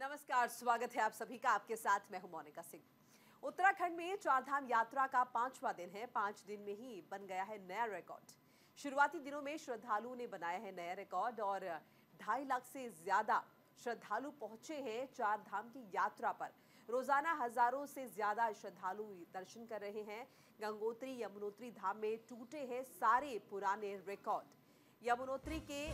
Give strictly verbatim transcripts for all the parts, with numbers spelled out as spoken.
नमस्कार, स्वागत है आप सभी का। आपके साथ मैं हूं मोनिका सिंह। उत्तराखंड में चारधाम यात्रा का पांचवा दिन है। पांच दिन में ही बन गया है नया रिकॉर्ड। शुरुआती दिनों में श्रद्धालुओं ने बनाया है नया रिकॉर्ड और ढाई लाख से ज्यादा श्रद्धालु पहुंचे हैं चारधाम की यात्रा पर। रोजाना हजारों से ज्यादा श्रद्धालु दर्शन कर रहे हैं। गंगोत्री यमुनोत्री धाम में टूटे हैं सारे पुराने रिकॉर्ड। यमुनोत्री के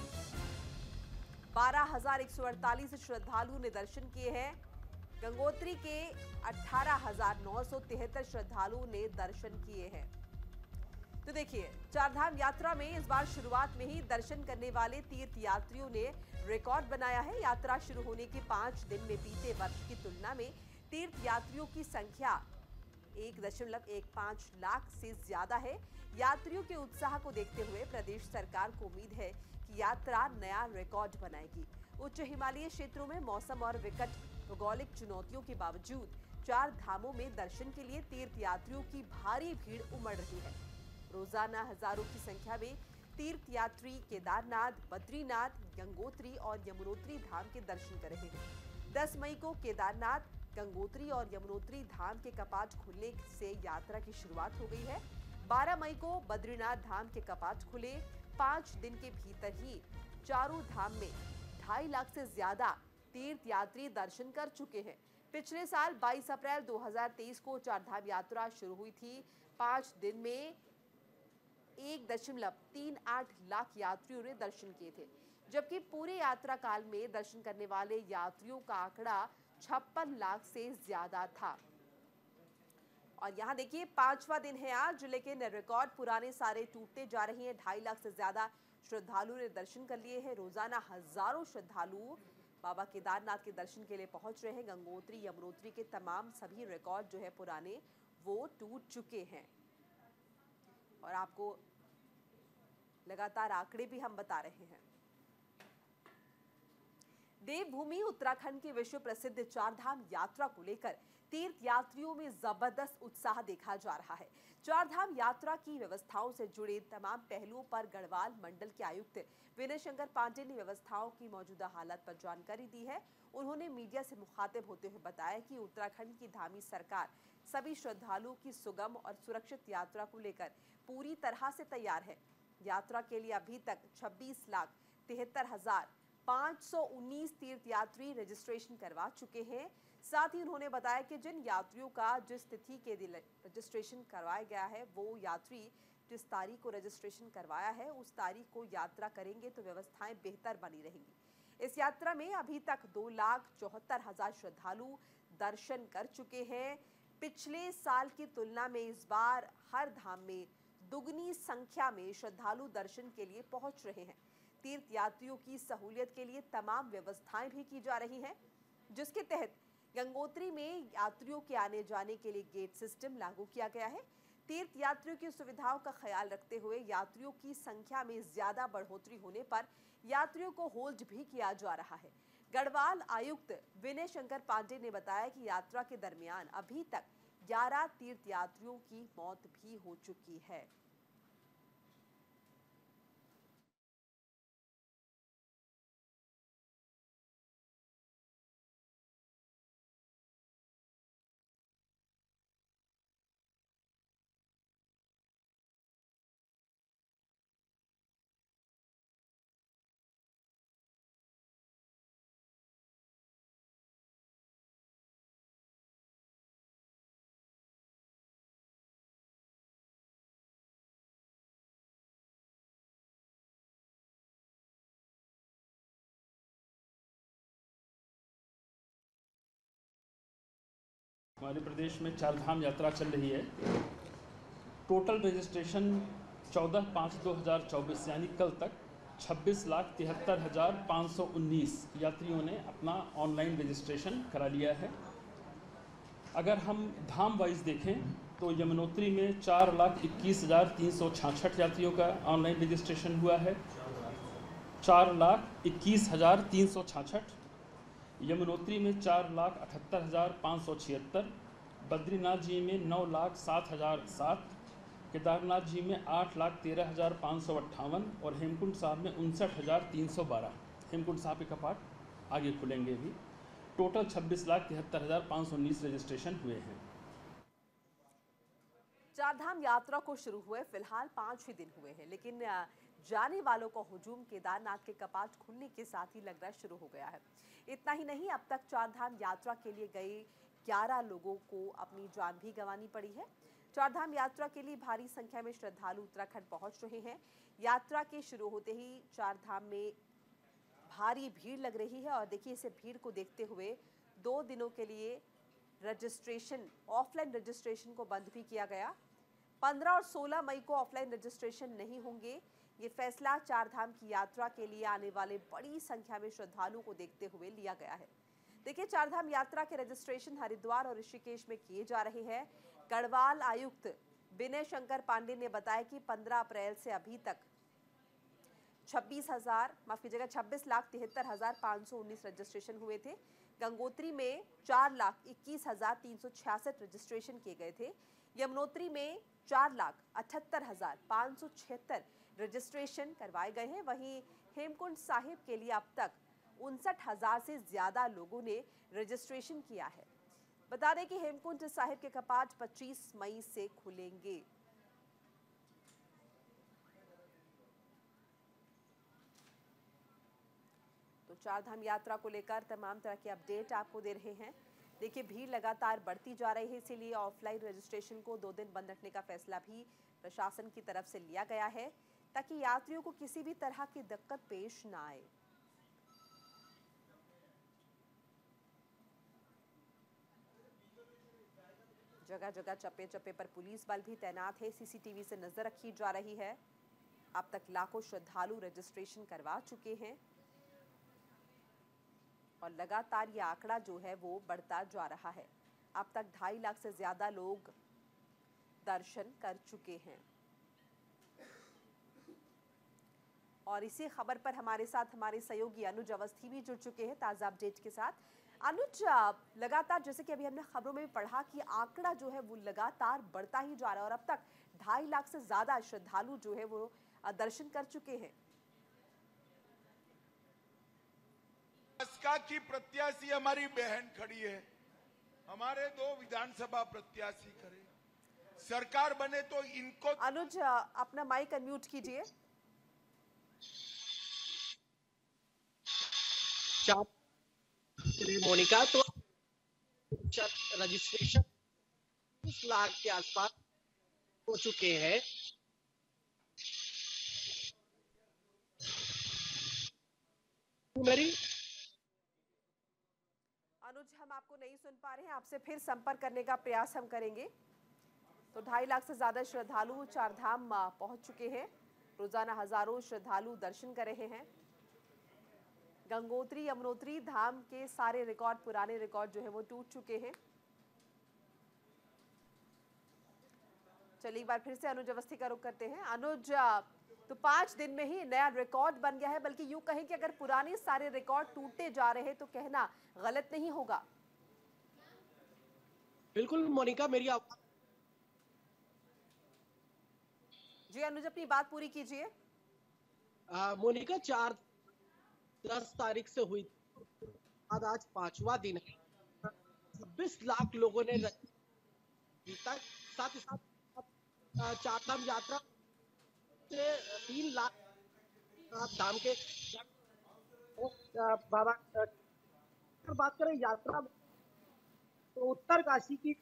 बारह हजार एक सौ अड़तालीस श्रद्धालुओं ने दर्शन किए हैं। गंगोत्री के अठारह हजार नौ सौ तिहत्तर श्रद्धालुओं ने दर्शन किए हैं। तो देखिए, चारधाम यात्रा में इस बार शुरुआत में ही दर्शन करने वाले तीर्थ यात्रियों ने रिकॉर्ड बनाया है। यात्रा शुरू होने के पांच दिन में बीते वर्ष की तुलना में तीर्थ यात्रियों की संख्या एक दशमलव एक पांच लाख से ज्यादा है। यात्रियों के उत्साह को देखते हुए प्रदेश सरकार को उम्मीद है कि यात्रा नया रिकॉर्ड बनाएगी। उच्च हिमालयी क्षेत्रों में मौसम और विकट भौगोलिक चुनौतियों के बावजूद चार धामों में दर्शन के लिए तीर्थ यात्रियों की भारी भीड़ उमड़ रही है। रोजाना हजारों की संख्या में तीर्थ यात्री केदारनाथ, बद्रीनाथ, गंगोत्री और यमुनोत्री धाम के दर्शन कर रहे हैं। दस मई को केदारनाथ, गंगोत्री और यमुनोत्री धाम के कपाट खुलने से यात्रा की शुरुआत हो गई है। बारह मई को बद्रीनाथ धाम के कपाट खुले। पांच दिन के भीतर ही चारों धाम में ढाई लाख से ज्यादा तीर्थ यात्री दर्शन कर चुके हैं। पिछले साल बाईस अप्रैल दो हज़ार तेईस को चारधाम यात्रा शुरू हुई थी। पांच दिन में एक दशमलव तीन आठ लाख यात्रियों ने दर्शन किए थे, जबकि पूरे यात्रा काल में दर्शन करने वाले यात्रियों का आंकड़ा छप्पन लाख से ज्यादा था। और यहाँ देखिए, पांचवा दिन है आज, लेकिन रिकॉर्ड पुराने सारे टूटते जा रहे हैं। ढाई लाख से ज्यादा श्रद्धालुओं ने दर्शन कर लिए हैं। रोजाना हजारों श्रद्धालु बाबा केदारनाथ के दर्शन के लिए पहुंच रहे हैं। गंगोत्री यमुनोत्री के तमाम सभी रिकॉर्ड जो है पुराने, वो टूट चुके हैं। और आपको लगातार आंकड़े भी हम बता रहे हैं। देवभूमि उत्तराखंड की विश्व प्रसिद्ध चारधाम यात्रा को लेकर तीर्थ यात्रियों में जबरदस्त उत्साह देखा जा रहा है। चारधाम यात्रा की व्यवस्थाओं से जुड़े तमाम पहलुओं पर गढ़वाल मंडल के आयुक्त विनय शंकर पांडे ने व्यवस्थाओं की मौजूदा हालत पर जानकारी दी है। उन्होंने मीडिया से मुखातिब होते हुए बताया कि उत्तराखंड की धामी सरकार सभी श्रद्धालुओं की सुगम और सुरक्षित यात्रा को लेकर पूरी तरह से तैयार है। यात्रा के लिए अभी तक छब्बीस लाख तिहत्तर हजार पाँच सौ उन्नीस तीर्थ यात्री रजिस्ट्रेशन करवा चुके हैं। साथ ही उन्होंने बताया कि जिन यात्रियों का जिस तिथि के दिन रजिस्ट्रेशन करवाया गया है, वो यात्री जिस तारीख को रजिस्ट्रेशन करवाया है उस तारीख को यात्रा करेंगे तो व्यवस्थाएं बेहतर बनी रहेंगी। इस यात्रा में अभी तक दो लाख चौहत्तर हजार श्रद्धालु दर्शन कर चुके हैं। पिछले साल की तुलना में इस बार हर धाम में दुगनी संख्या में श्रद्धालु दर्शन के लिए पहुंच रहे हैं। तीर्थ यात्रियों की सहूलियत के लिए तमाम व्यवस्थाएं भी की जा रही हैं, जिसके तहत गंगोत्री में यात्रियों के आने जाने के लिए गेट सिस्टम लागू किया गया है। तीर्थ यात्रियों की सुविधाओं का ख्याल रखते हुए यात्रियों की संख्या में ज्यादा बढ़ोतरी होने पर यात्रियों को होल्ड भी किया जा रहा है। गढ़वाल आयुक्त विनय शंकर पांडे ने बताया कि यात्रा के दरमियान अभी तक ग्यारह तीर्थ यात्रियों की मौत भी हो चुकी है। हमारे प्रदेश में चारधाम यात्रा चल रही है। टोटल रजिस्ट्रेशन चौदह पाँच दो हज़ार चौबीस यानी कल तक छब्बीस लाख तिहत्तर हज़ार पाँच सौ उन्नीस यात्रियों ने अपना ऑनलाइन रजिस्ट्रेशन करा लिया है। अगर हम धाम वाइज देखें तो यमुनोत्री में चार लाख इक्कीस हज़ार तीन सौ छाछठ यात्रियों का ऑनलाइन रजिस्ट्रेशन हुआ है। चार लाख इक्कीस हज़ार तीन सौ छाछठ यमुनोत्री में चार लाख अठहत्तर हज़ार पाँच सौ छिहत्तर, बद्रीनाथ जी में नौ लाख सात हज़ार सात, केदारनाथ जी में आठ लाख तेरह हज़ार पाँच सौ अट्ठावन और हेमकुंड साहब में उनसठ हज़ार तीन सौ बारह। हेमकुंड साहब के कपाट आगे खुलेंगे भी। टोटल छब्बीस लाख तिहत्तर हज़ार पाँच सौ उन्नीस रजिस्ट्रेशन हुए हैं। चारधाम यात्रा को शुरू हुए फिलहाल पांच ही दिन हुए हैं, लेकिन जाने वालों का हुजूम केदारनाथ के कपाट खुलने के साथ ही लगना शुरू हो गया है। इतना ही नहीं, अब तक चारधाम यात्रा के लिए गए ग्यारह लोगों को अपनी जान भी गंवानी पड़ी है। चारधाम यात्रा के लिए भारी संख्या में श्रद्धालु उत्तराखंड पहुंच रहे हैं। यात्रा के शुरू होते ही चारधाम में भारी भीड़ लग रही है और देखिए, इसे भीड़ को देखते हुए दो दिनों के लिए रजिस्ट्रेशन, ऑफलाइन रजिस्ट्रेशन को बंद भी किया गया। पंद्रह और सोलह मई को ऑफलाइन रजिस्ट्रेशन नहीं होंगे। ये फैसला चारधाम की यात्रा के लिए आने वाले बड़ी संख्या में श्रद्धालुओं को देखते हुए लिया गया है। देखिए, चारधाम यात्रा के रजिस्ट्रेशन हरिद्वार और ऋषिकेश में किए जा रहे हैं। गढ़वाल आयुक्त विनय शंकर पांडे ने बताया कि पंद्रह अप्रैल से अभी तक छब्बीस हजार माफ कीजिएगा छब्बीस लाख तिहत्तर हजार पाँच सौ उन्नीस रजिस्ट्रेशन हुए थे। गंगोत्री में चार लाख इक्कीस हजार तीन सौ छियासठ रजिस्ट्रेशन किए गए थे। यमुनोत्री में चार लाख अठहत्तर हजार पाँच सौ छिहत्तर रजिस्ट्रेशन करवाए गए हैं। वहीं हेमकुंड साहिब के लिए अब तक उनसठ हजार से ज्यादा लोगों ने रजिस्ट्रेशन किया है। बता दें कि हेमकुंड साहिब के कपाट पच्चीस मई से खुलेंगे। तो चारधाम यात्रा को लेकर तमाम तरह के अपडेट आपको दे रहे हैं। देखिए, भीड़ लगातार बढ़ती जा रही है, इसीलिए ऑफलाइन रजिस्ट्रेशन को दो दिन बंद रखने का फैसला भी प्रशासन की तरफ से लिया गया है, ताकि यात्रियों को किसी भी तरह की दिक्कत पेश ना आए। जगह जगह चप्पे चप्पे पर पुलिस बल भी तैनात है। सीसीटीवी से नजर रखी जा रही है। अब तक लाखों श्रद्धालु रजिस्ट्रेशन करवा चुके हैं और लगातार ये आंकड़ा जो है वो बढ़ता जा रहा है। अब तक ढाई लाख से ज्यादा लोग दर्शन कर चुके हैं। और इसी खबर पर हमारे साथ हमारे सहयोगी अनुज अवस्थी भी जुड़ चुके हैं ताजा अपडेट के साथ। अनुज, लगातार जैसे कि अभी हमने खबरों में भी पढ़ा कि आंकड़ा जो है वो लगातार बढ़ता ही जा रहा है और अब तक ढाई लाख से ज्यादा श्रद्धालु जो है वो दर्शन कर चुके हैं। बसपा की प्रत्याशी हमारी बहन खड़ी है, हमारे दो विधानसभा प्रत्याशी खड़े, सरकार बने तो इनको। अनुज, अपना माइक अनम्यूट कीजिए। मोनिका, तो रजिस्ट्रेशन बीस लाख के आसपास हो चुके हैं। मेरी अनुज, हम आपको नहीं सुन पा रहे हैं, आपसे फिर संपर्क करने का प्रयास हम करेंगे। तो ढाई लाख से ज्यादा श्रद्धालु चारधाम पहुंच चुके हैं। रोजाना हजारों श्रद्धालु दर्शन कर रहे हैं। गंगोत्री यमुनोत्री धाम के सारे रिकॉर्ड, पुराने रिकॉर्ड जो है वो टूट चुके हैं। चलिए एक बार फिर से अनुज अवस्थी का रुख करते हैं। अनुज, तो पांच दिन में ही नया रिकॉर्ड बन गया है, बल्कि यूं कहें कि अगर पुराने सारे रिकॉर्ड टूटते जा रहे हैं तो कहना गलत नहीं होगा। बिल्कुल मोनिका, मेरी आवाज जी अनुज, अपनी बात पूरी कीजिए। मोनिका, चार दस तारीख से हुई, आज आज पांचवा दिन है। छब्बीस लाख लोगों ने तक, साथ ही साथ चारधाम यात्रा से तीन लाख धाम के बाबा। अगर बात करें यात्रा तो उत्तर काशी की,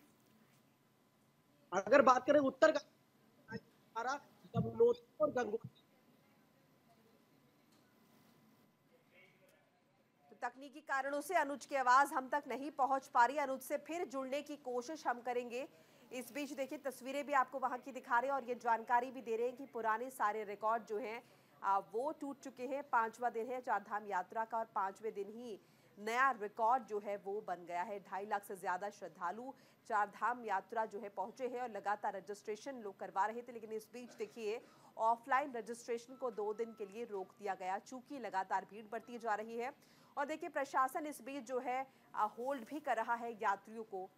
अगर बात करें उत्तर काशी और गंगोत्री, तकनीकी कारणों से अनुज की आवाज हम तक नहीं पहुंच पा रही। अनुज से फिर जुड़ने की कोशिश हम करेंगे। इस बीच देखिए, तस्वीरें भी आपको वहां की दिखा रहे हैं और ये जानकारी भी दे रहे हैं कि पुराने सारे रिकॉर्ड जो हैं वो टूट चुके हैं। पांचवा दिन है चारधाम यात्रा का और पांचवें दिन ही नया रिकॉर्ड जो है वो बन गया है। ढाई लाख से ज्यादा श्रद्धालु चारधाम यात्रा जो है पहुंचे हैं और लगातार रजिस्ट्रेशन लोग करवा रहे थे, लेकिन इस बीच देखिए ऑफलाइन रजिस्ट्रेशन को दो दिन के लिए रोक दिया गया, चूंकि लगातार भीड़ बढ़ती जा रही है। और देखिए, प्रशासन इस बीच जो है होल्ड भी कर रहा है यात्रियों को।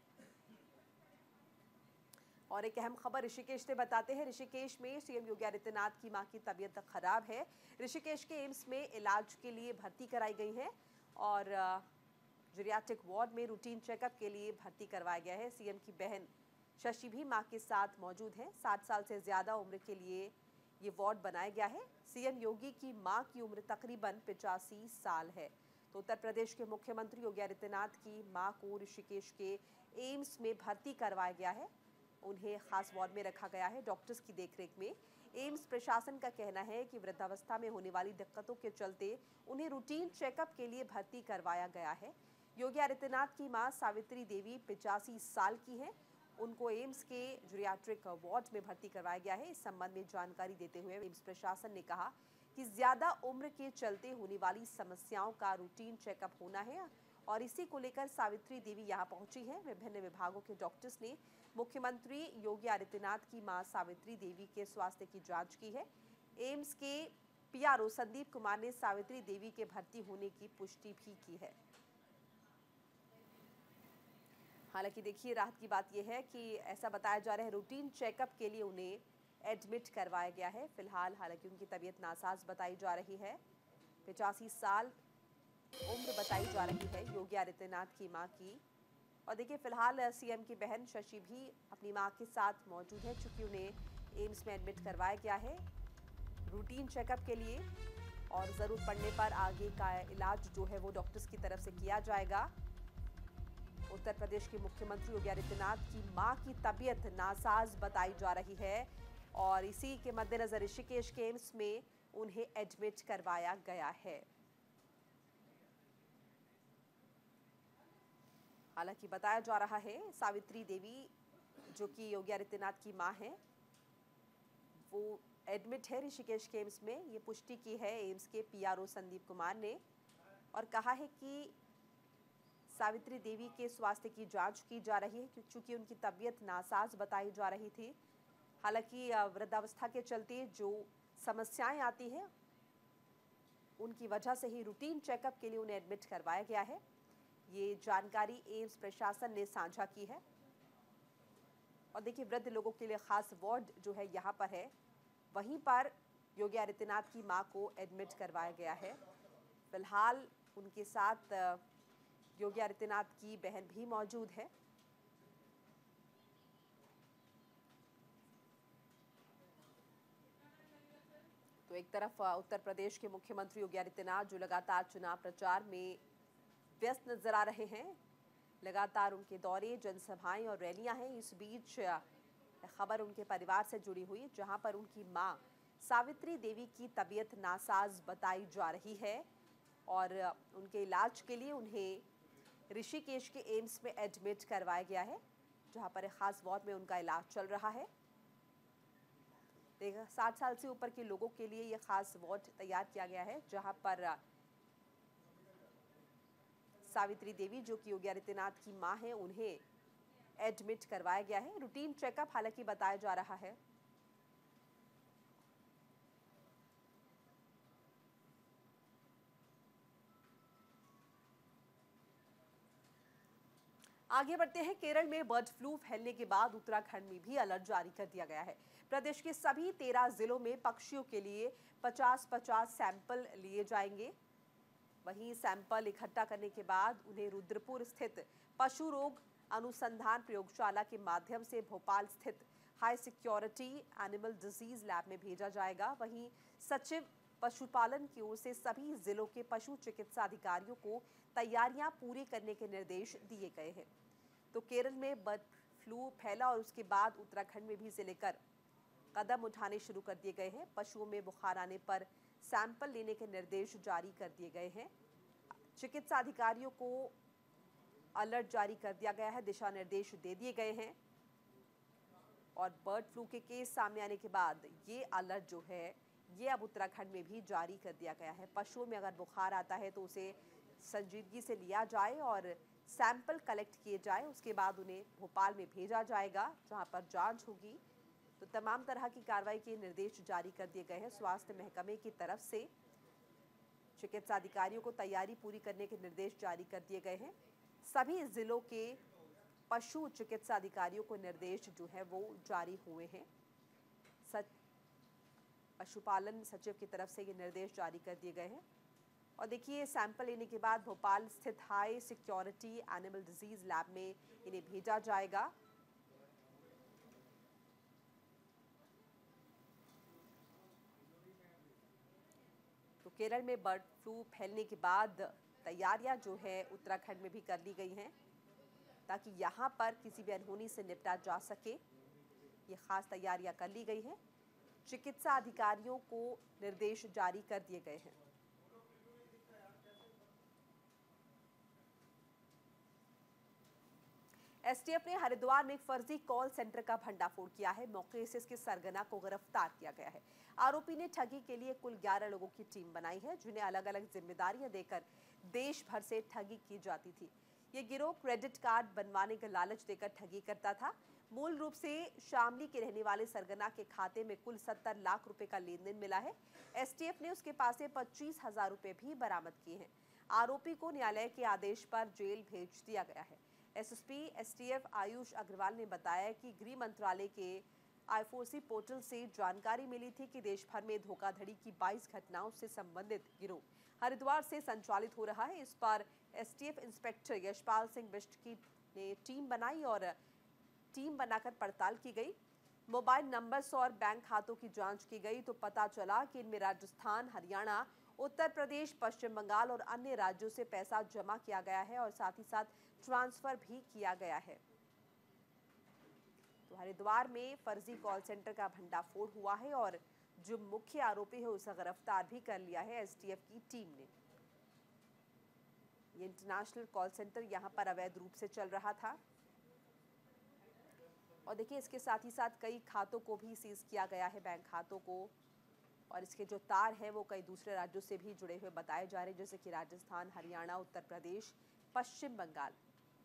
और एक अहम खबर ऋषिकेश से बताते हैं। ऋषिकेश में सीएम योगी आदित्यनाथ की मां की तबीयत खराब है। ऋषिकेश के एम्स में इलाज के लिए भर्ती कराई गई है और जीरियाट्रिक वार्ड में रूटीन चेकअप के लिए भर्ती करवाया गया है। सीएम की बहन शशि भी मां के साथ मौजूद है। साठ साल से ज्यादा उम्र के लिए ये वार्ड बनाया गया है। सीएम योगी की मां की उम्र तकरीबन पिचासी साल है। तो उत्तर प्रदेश के मुख्यमंत्री योगी आदित्यनाथ की मां को ऋषिकेश के एम्स में भर्ती करवाया गया है। उन्हें खास वार्ड में रखा गया है डॉक्टर्स की देखरेख में। एम्स प्रशासन का कहना है कि वृद्धावस्था में होने वाली दिक्कतों के चलते उन्हें रूटीन चेकअप के लिए भर्ती करवाया गया है। योगी आदित्यनाथ की मां सावित्री देवी पिचासी साल की हैं। उनको एम्स के जीरियाट्रिक वार्ड में भर्ती करवाया गया है। इस संबंध में जानकारी देते हुए एम्स प्रशासन ने कहा कि ज्यादा उम्र के चलते होने वाली समस्याओं का रूटीन चेकअप होना है और इसी को लेकर सावित्री देवी यहां पहुंची हैं। विभिन्न विभागों के डॉक्टर्स ने मुख्यमंत्री योगी आदित्यनाथ की मां सावित्री देवी के स्वास्थ्य की जांच की है। एम्स के पीआरओ संदीप कुमार ने सावित्री देवी के भर्ती होने की पुष्टि भी की है। हालांकि देखिए, राहत की बात यह है कि ऐसा बताया जा रहा है रूटीन चेकअप के लिए उन्हें एडमिट करवाया गया है। फिलहाल हालांकि उनकी तबीयत नासाज बताई जा रही है। पिचासी साल उम्र बताई जा रही है योगी आदित्यनाथ की मां की। और देखिए, फिलहाल सीएम की बहन शशि भी अपनी मां के साथ मौजूद है, चूंकि उन्हें एम्स में एडमिट करवाया गया है रूटीन चेकअप के लिए और ज़रूरत पड़ने पर आगे का इलाज जो है वो डॉक्टर्स की तरफ से किया जाएगा। उत्तर प्रदेश के मुख्यमंत्री योगी आदित्यनाथ की मां की तबीयत नासाज बताई जा रही है और इसी के मद्देनजर ऋषिकेश के एम्स में उन्हें एडमिट करवाया गया है। हालांकि बताया जा रहा है सावित्री देवी जो कि योगी आदित्यनाथ की मां है वो एडमिट है ऋषिकेश के एम्स में। ये पुष्टि की है एम्स के पीआरओ संदीप कुमार ने और कहा है कि सावित्री देवी के स्वास्थ्य की जांच की जा रही है क्योंकि उनकी तबीयत नासाज बताई जा रही थी। हालांकि वृद्धावस्था के चलते जो समस्याएं आती हैं उनकी वजह से ही रूटीन चेकअप के लिए उन्हें एडमिट करवाया गया है। ये जानकारी एम्स प्रशासन ने साझा की है। और देखिए, वृद्ध लोगों के लिए खास वार्ड जो है यहाँ पर है, वहीं पर योगी आदित्यनाथ की मां को एडमिट करवाया गया है। फिलहाल उनके साथ योगी आदित्यनाथ की बहन भी मौजूद है। तो एक तरफ उत्तर प्रदेश के मुख्यमंत्री योगी आदित्यनाथ जो लगातार चुनाव प्रचार में व्यस्त नजर आ रहे हैं, लगातार उनके दौरे, जनसभाएं और रैलियां हैं। इस बीच खबर उनके परिवार से जुड़ी हुई, जहां पर उनकी मां सावित्री देवी की तबीयत नासाज बताई जा रही है और उनके इलाज के लिए उन्हें ऋषिकेश के एम्स में एडमिट करवाया गया है, जहां पर एक खास वार्ड में उनका इलाज चल रहा है। साठ साल से ऊपर के लोगों के लिए यह खास वार्ड तैयार किया गया है, जहां पर सावित्री देवी जो कि योगी आदित्यनाथ की मां है उन्हें एडमिट करवाया गया है। रूटीन चेकअप हालांकि बताया जा रहा है। आगे बढ़ते हैं। केरल में बर्ड फ्लू फैलने के बाद उत्तराखंड में भी अलर्ट जारी कर दिया गया है। प्रदेश के सभी तेरह जिलों में पक्षियों के लिए पचास पचास सैंपल लिए जाएंगे। वहीं सैंपल इकट्ठा करने के बाद उन्हें रुद्रपुर स्थित पशु रोग अनुसंधान प्रयोगशाला के माध्यम से भोपाल स्थित high security animal disease lab में भेजा जाएगा। वहीं सचिव पशुपालन की ओर से सभी जिलों के पशु चिकित्सा अधिकारियों को तैयारियां पूरी करने के निर्देश दिए गए हैं। तो केरल में बर्ड फ्लू फैला और उसके बाद उत्तराखंड में भी इसे लेकर कदम उठाने शुरू कर दिए गए हैं। पशुओं में बुखार आने पर सैंपल लेने के निर्देश जारी कर दिए गए हैं। चिकित्सा अधिकारियों को अलर्ट जारी कर दिया गया है, दिशा निर्देश दे दिए गए हैं और बर्ड फ्लू के केस सामने आने के बाद ये अलर्ट जो है ये अब उत्तराखंड में भी जारी कर दिया गया है। पशुओं में अगर बुखार आता है तो उसे संजीदगी से लिया जाए और सैंपल कलेक्ट किए जाए। उसके बाद उन्हें भोपाल में भेजा जाएगा जहां पर जांच होगी। तो तमाम तरह की कार्रवाई के निर्देश जारी कर दिए गए हैं स्वास्थ्य महकमे की तरफ से। चिकित्सा अधिकारियों को तैयारी पूरी करने के निर्देश जारी कर दिए गए हैं। सभी जिलों के पशु चिकित्सा अधिकारियों को निर्देश जो है वो जारी हुए हैं। पशुपालन सचिव की तरफ से ये निर्देश जारी कर दिए गए हैं। और देखिए सैंपल लेने के बाद भोपाल स्थित high security animal disease lab में इन्हें भेजा जाएगा। तो केरल में बर्ड फ्लू फैलने के बाद तैयारियां जो है उत्तराखंड में भी कर ली गई हैं ताकि यहां पर किसी भी अनहोनी से निपटा जा सके। ये खास तैयारियां कर ली गई हैं। चिकित्सा अधिकारियों को निर्देश जारी कर दिए गए हैं। एसटीएफ ने हरिद्वार में एक फर्जी कॉल सेंटर का भंडाफोड़ किया है। मौके से इसके सरगना को गिरफ्तार किया गया है। आरोपी ने ठगी के लिए कुल ग्यारह लोगों की टीम बनाई है जिन्हें अलग अलग जिम्मेदारियां देकर देश भर से ठगी की जाती थी। ये गिरोह क्रेडिट कार्ड बनवाने का लालच देकर ठगी करता था। मूल रूप से शामली के रहने वाले सरगना के खाते में कुल सत्तर लाख रुपए का लेन देन मिला है। एसटीएफ ने उसके पास से पच्चीस हजार रुपए भी बरामद किए हैं। आरोपी को न्यायालय के आदेश पर जेल भेज दिया गया है। एसएसपी एसटीएफ आयुष अग्रवाल ने बताया कि गृह मंत्रालय के आई फोर सी पोर्टल से जानकारी मिली थी कि देश भर में धोखाधड़ी की बाईस घटनाओं से संबंधित गिरोह हरिद्वार से संचालित हो रहा है। इस पर एसटीएफ इंस्पेक्टर यशपाल सिंह बिष्ट की ने टीम बनाई और टीम बनाकर पड़ताल की गई। मोबाइल नंबर्स और बैंक खातों की जांच की गई तो पता चला कि इनमें राजस्थान, हरियाणा, उत्तर प्रदेश, पश्चिम बंगाल और अन्य राज्यों से पैसा जमा किया गया है और साथ ही साथ ट्रांसफर भी किया गया है। तो हरिद्वार में फर्जी कॉल सेंटर का भंडाफोड़ हुआ है और जो मुख्य आरोपी है उसे गिरफ्तार भी कर लिया है एसटीएफ की टीम ने। ये इंटरनेशनल कॉल सेंटर यहां पर अवैध रूप से चल रहा था और देखिए इसके साथ ही साथ कई खातों को भी सीज किया गया है, बैंक खातों को, और इसके जो तार हैं वो कई दूसरे राज्यों से भी जुड़े हुए बताए जा रहे हैं जैसे कि राजस्थान, हरियाणा, उत्तर प्रदेश, पश्चिम बंगाल।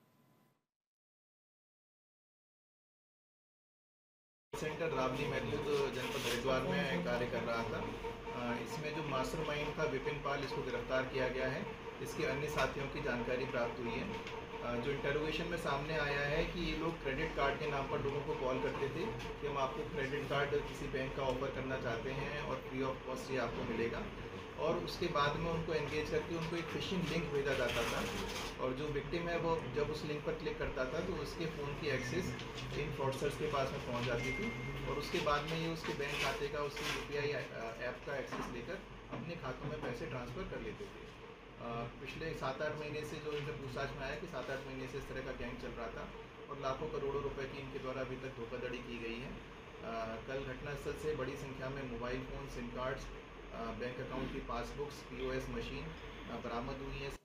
सेंटर रावली महमूद जनपद हरिद्वार में कार्य कर रहा था। इसमें जो मास्टरमाइंड था विपिन पाल, इसको गिरफ्तार किया गया है। इसके अन्य साथियों की जानकारी प्राप्त हुई है। जो इंटरोगेशन में सामने आया है कि ये लोग क्रेडिट कार्ड के नाम पर लोगों को कॉल करते थे कि हम आपको क्रेडिट कार्ड किसी बैंक का ऑफर करना चाहते हैं और फ्री ऑफ कॉस्ट ये आपको मिलेगा, और उसके बाद में उनको एंगेज करके उनको एक फिशिंग लिंक भेजा जाता था और जो विक्टिम है वो जब उस लिंक पर क्लिक करता था तो उसके फ़ोन की एक्सेस इन फ्रॉडस्टर्स के पास में पहुंच जाती थी और उसके बाद में ये उसके बैंक खाते का, उसके यूपीआई ऐप का एक्सेस लेकर अपने खातों में पैसे ट्रांसफ़र कर लेते थे। पिछले सात आठ महीने से जो इनसे पूछताछ में आया कि सात आठ महीने से इस तरह का गैंग चल रहा था और लाखों करोड़ों रुपए की इनके द्वारा अभी तक धोखाधड़ी की गई है। आ, कल घटनास्थल से बड़ी संख्या में mobile phone, SIM cards, bank account की पासबुक्स, पीओएस मशीन बरामद हुई है।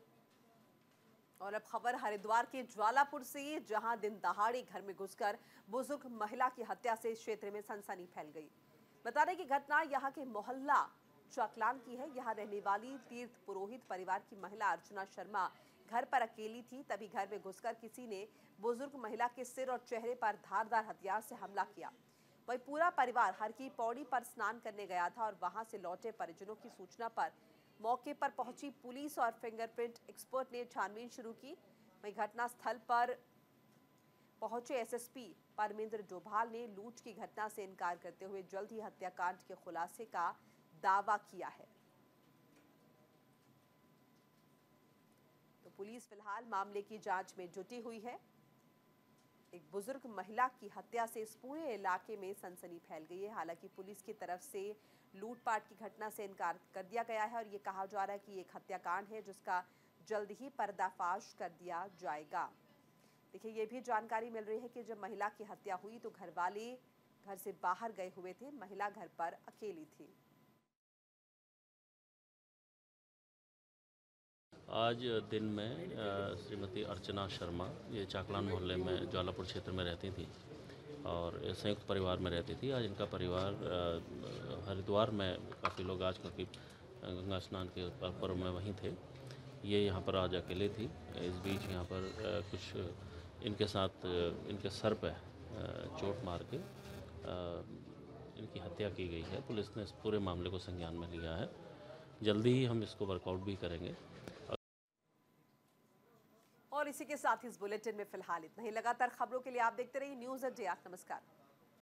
और अब खबर हरिद्वार के ज्वालापुर से, जहां दिन दहाड़े घर में घुसकर बुजुर्ग महिला की हत्या से इस क्षेत्र में सनसनी फैल गई। बता दें कि घटना यहां के मोहल्ला चाकलान की है। यहां रहने वाली तीर्थ पुरोहित परिवार की महिला अर्चना शर्मा घर पर अकेली थी, तभी घर में घुसकर किसी ने बुजुर्ग महिला के सिर और चेहरे पर धारदार हथियार से हमला किया। वही पूरा परिवार हर की पौड़ी पर स्नान करने गया था और वहां से लौटे परिजनों की सूचना पर मौके पर पहुंची पुलिस और फिंगरप्रिंट एक्सपर्ट ने छानबीन शुरू की। वही घटनास्थल पर पहुंचे एसएसपी परमेंद्र डोभाल ने लूट की घटना से इनकार करते हुए जल्द ही हत्याकांड के खुलासे का दावा किया है। तो पुलिस फिलहाल मामले की जांच में जुटी हुई है। एक बुजुर्ग महिला की हत्या से इस पूरे इलाके में सनसनी फैल गई है। हालांकि पुलिस की तरफ से लूटपाट की घटना से इनकार कर दिया गया है और ये कहा जा रहा है कि एक हत्याकांड है जिसका जल्द ही पर्दाफाश कर दिया जाएगा। देखिए ये भी जानकारी मिल रही है कि जब महिला की हत्या हुई तो घर वाले घर से बाहर गए हुए थे, महिला घर पर अकेली थी। आज दिन में श्रीमती अर्चना शर्मा, ये चाकलान मोहल्ले में ज्वालापुर क्षेत्र में रहती थी और संयुक्त परिवार में रहती थी। आज इनका परिवार हरिद्वार में, काफ़ी लोग आज क्योंकि गंगा स्नान के पर्व में वहीं थे, ये यहाँ पर आज अकेले थी। इस बीच यहाँ पर कुछ इनके साथ इनके सर पे चोट मार के इनकी हत्या की गई है। पुलिस ने इस पूरे मामले को संज्ञान में लिया है। जल्दी ही हम इसको वर्कआउट भी करेंगे। और इसी के साथ इस बुलेटिन में फिलहाल इतना ही। लगातार खबरों के लिए आप देखते रहिए न्यूज़ अड्डा। नमस्कार।